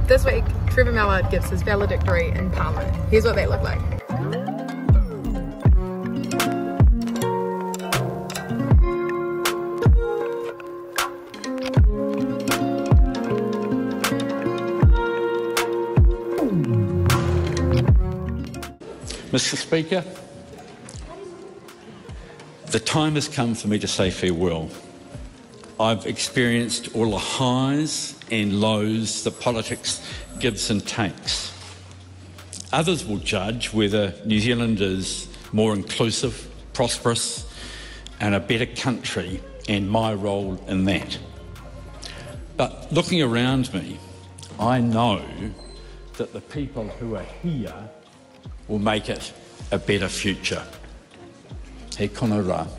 This week, Trevor Mallard gives his valedictory in Parliament. Here's what they look like. Mr. Speaker, the time has come for me to say farewell. I've experienced all the highs and lows that politics gives and takes. Others will judge whether New Zealand is more inclusive, prosperous and a better country, and my role in that. But looking around me, I know that the people who are here will make it a better future. He kona rā.